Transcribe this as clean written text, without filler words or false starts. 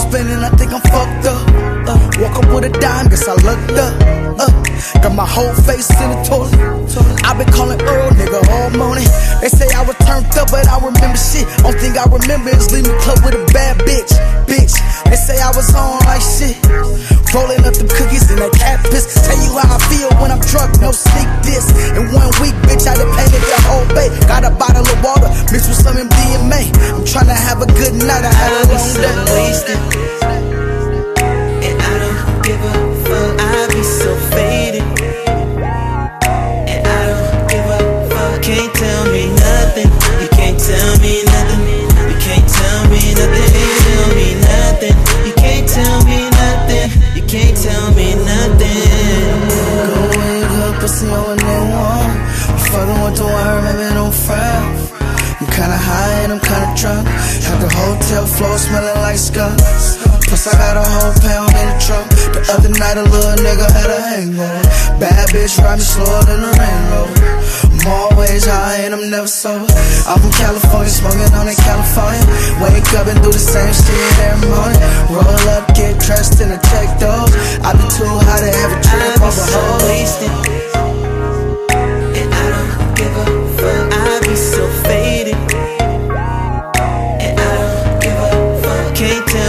spinning, I think I'm fucked up. Woke up with a dime, guess I looked up. Got my whole face in the toilet. I been calling Earl, nigga, all morning. They say I was turned up, but I remember shit. Only thing I remember is leaving the club with a bad bitch. They say I was on like shit. Rolling up them cookies in that cat piss. Tell you how I feel when I'm drunk, no sneak this. In 1 week, bitch, I done painted the whole bay. Got a bottle of water mixed with some MDMA. I'm tryna have a good night, I had a long day. Wasted, and I don't give a fuck. I be so faded, and I don't give a fuck. Can't tell me nothing. You can't tell me nothing. You can't tell me nothing. Tell me nothing. You can't tell me nothing. You can't tell me nothing. Go wake up, pussy on what they want. I'm fucking with the wire, maybe don't frown. I'm kinda high and I'm kinda drunk. Have the hotel floor smelling like skunk. Plus I got a whole pound in the trunk. The other night a little nigga had a hangover. Bad bitch ride me slower than a rainbow. I'm always high and I'm never sober. I'm from California, smoking on in California. Wake up and do the same shit every morning. Roll up, get dressed and I take those. I be too high to ever trip I be over so hoes. wasted, and I don't give a fuck. I be so faded, and I don't give a fuck. Can't tell